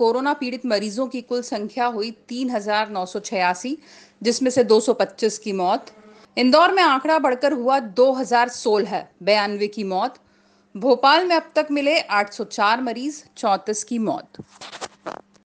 Corona पीड़ित मरीजों की कुल संख्या हुई 3,986, जिसमें से 225 की मौत। इंदौर में आंकड़ा बढ़कर हुआ 2,016, 92 की मौत। भोपाल में अब तक मिले 804 मरीज, 34 की मौत।